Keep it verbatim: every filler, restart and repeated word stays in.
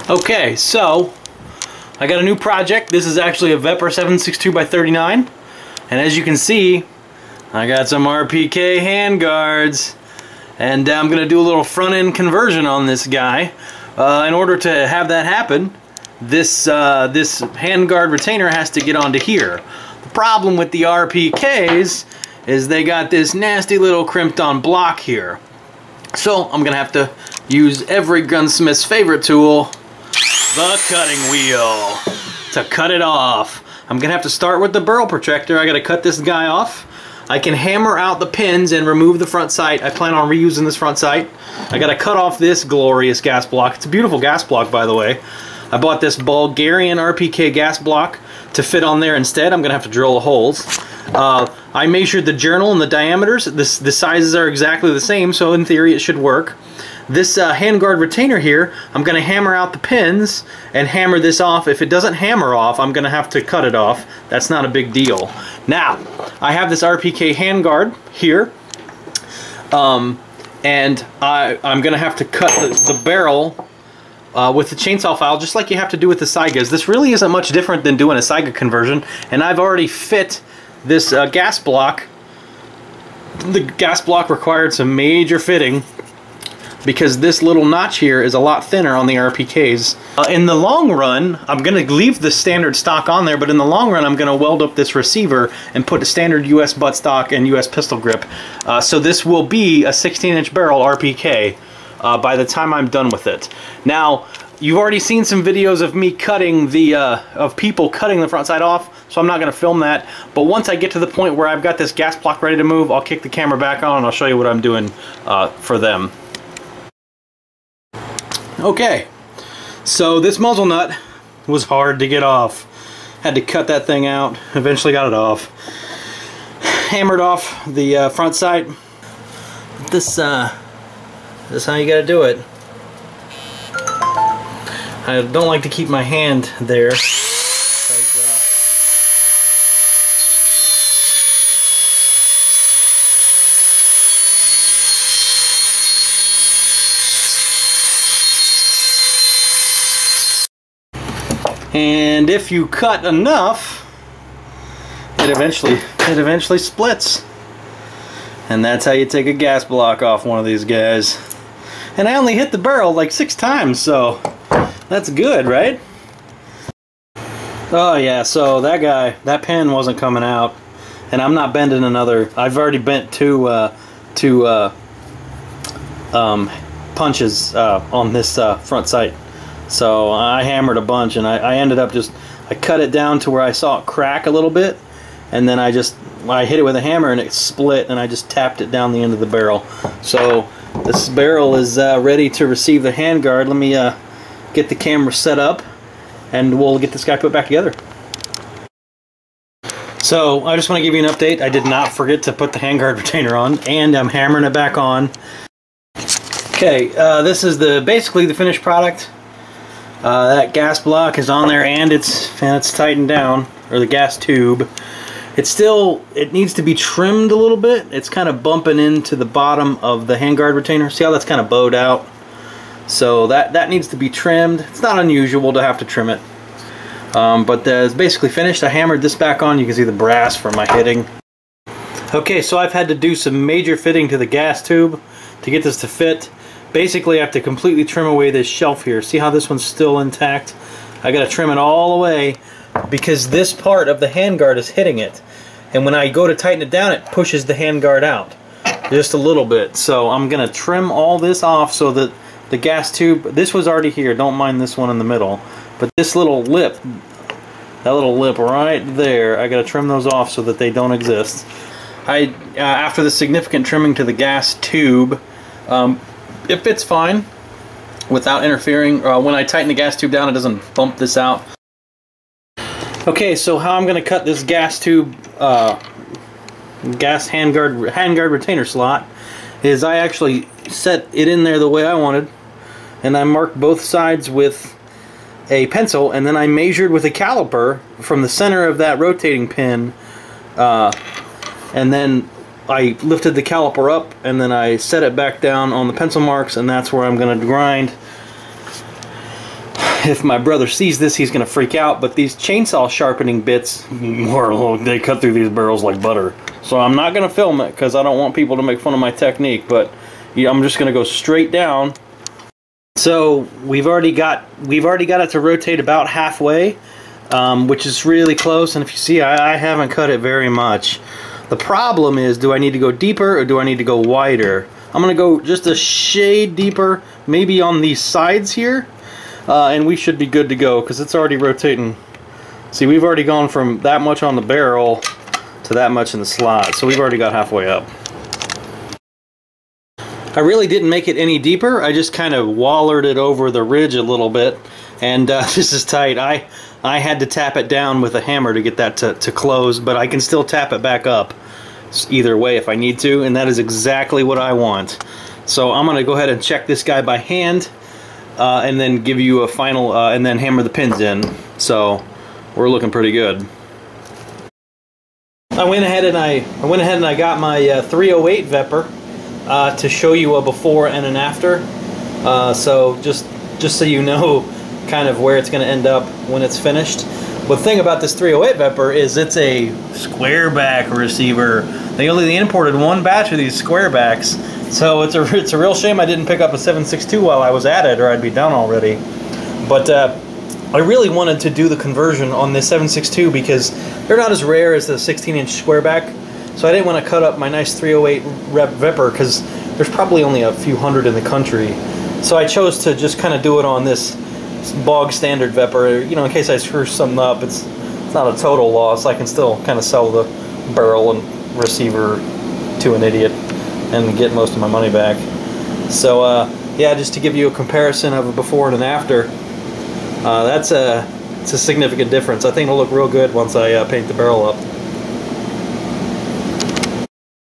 Okay, so I got a new project. This is actually a Vepr seven sixty-two by thirty-nine, and as you can see, I got some R P K handguards, and I'm going to do a little front-end conversion on this guy. Uh, in order to have that happen, this uh, this handguard retainer has to get onto here. The problem with the R P Ks is they got this nasty little crimped-on block here. So I'm going to have to use every gunsmith's favorite tool, the cutting wheel, to cut it off. I'm going to have to start with the barrel protector. I got to cut this guy off. I can hammer out the pins and remove the front sight. I plan on reusing this front sight. I got to cut off this glorious gas block. It's a beautiful gas block, by the way. I bought this Bulgarian R P K gas block to fit on there instead. I'm going to have to drill the holes. Uh, I measured the journal and the diameters. This, the sizes are exactly the same, so in theory it should work. This uh, handguard retainer here, I'm going to hammer out the pins and hammer this off. If it doesn't hammer off, I'm going to have to cut it off. That's not a big deal. Now, I have this R P K handguard here, um, and I, I'm going to have to cut the, the barrel uh, with the chainsaw file, just like you have to do with the Saigas. This really isn't much different than doing a Saiga conversion, and I've already fit this uh, gas block. The gas block required some major fitting, because this little notch here is a lot thinner on the R P Ks. Uh, in the long run, I'm going to leave the standard stock on there, but in the long run I'm going to weld up this receiver and put a standard U S buttstock and U S pistol grip. Uh, so this will be a sixteen inch barrel R P K uh, by the time I'm done with it. Now, you've already seen some videos of me cutting the, uh, of people cutting the front side off, so I'm not going to film that. But once I get to the point where I've got this gas block ready to move, I'll kick the camera back on and I'll show you what I'm doing uh, for them. Okay, so this muzzle nut was hard to get off. Had to cut that thing out, eventually got it off. Hammered off the uh, front sight. This, uh, this is how you gotta do it. I don't like to keep my hand there. And if you cut enough, it eventually it eventually splits. And that's how you take a gas block off one of these guys. And I only hit the barrel like six times, so that's good, right? Oh yeah, so that guy, that pin wasn't coming out, and I'm not bending another. I've already bent two uh, two uh, um, punches uh, on this uh, front sight. So I hammered a bunch, and I, I ended up just, I cut it down to where I saw it crack a little bit, and then I just, I hit it with a hammer and it split, and I just tapped it down the end of the barrel. So this barrel is uh, ready to receive the handguard. Let me uh, get the camera set up, and we'll get this guy put back together. So I just want to give you an update. I did not forget to put the handguard retainer on, and I'm hammering it back on. Okay, uh, this is the basically the finished product. Uh, that gas block is on there, and it's and it's tightened down, or the gas tube. It's still, it needs to be trimmed a little bit. It's kind of bumping into the bottom of the handguard retainer. See how that's kind of bowed out? So that that needs to be trimmed. It's not unusual to have to trim it, um, but uh, it's basically finished. I hammered this back on. You can see the brass from my hitting. Okay, so I've had to do some major fitting to the gas tube to get this to fit. Basically, I have to completely trim away this shelf here. See how this one's still intact? I got to trim it all away because this part of the handguard is hitting it. And when I go to tighten it down, it pushes the handguard out just a little bit. So I'm going to trim all this off so that the gas tube, this was already here. Don't mind this one in the middle. But this little lip, that little lip right there, I got to trim those off so that they don't exist. I, uh, after the significant trimming to the gas tube, um, it fits fine without interfering. Uh, when I tighten the gas tube down, it doesn't bump this out. Okay, so how I'm going to cut this gas tube, uh, gas handguard, handguard retainer slot, is I actually set it in there the way I wanted, and I marked both sides with a pencil, and then I measured with a caliper from the center of that rotating pin, uh, and then I lifted the caliper up, and then I set it back down on the pencil marks, and that's where I'm going to grind if my brother sees this, he's gonna freak out, but these chainsaw sharpening bits, more, they cut through these barrels like butter. So I'm not gonna film it because I don't want people to make fun of my technique, but yeah, I'm just gonna go straight down. So we've already got we've already got it to rotate about halfway, um, which is really close, and if you see, I, I haven't cut it very much. The problem is, do I need to go deeper or do I need to go wider? I'm gonna go just a shade deeper, maybe on these sides here. Uh, and we should be good to go because it's already rotating. See, we've already gone from that much on the barrel to that much in the slot, so we've already got halfway up. I really didn't make it any deeper. I just kind of wallered it over the ridge a little bit, and uh, this is tight. I I had to tap it down with a hammer to get that to, to close, but I can still tap it back up either way if I need to, and that is exactly what I want. So I'm gonna go ahead and check this guy by hand. Uh, and then give you a final, uh, and then hammer the pins in. So we're looking pretty good. I went ahead and I, I went ahead and I got my uh, three oh eight Vepr uh, to show you a before and an after. Uh, so just just so you know, kind of where it's going to end up when it's finished. But the thing about this three oh eight Vepr is it's a square back receiver. They only they imported one batch of these square backs. So it's a, it's a real shame I didn't pick up a seven six two while I was at it, or I'd be done already. But uh, I really wanted to do the conversion on this seven six two because they're not as rare as the sixteen inch square back. So I didn't want to cut up my nice three oh eight rep Vepr because there's probably only a few hundred in the country. So I chose to just kind of do it on this bog standard Vepr. You know, in case I screw something up, it's, it's not a total loss. I can still kind of sell the barrel and receiver to an idiot and get most of my money back. So uh, yeah, just to give you a comparison of a before and an after, uh, that's a, it's a significant difference. I think it'll look real good once I uh, paint the barrel up.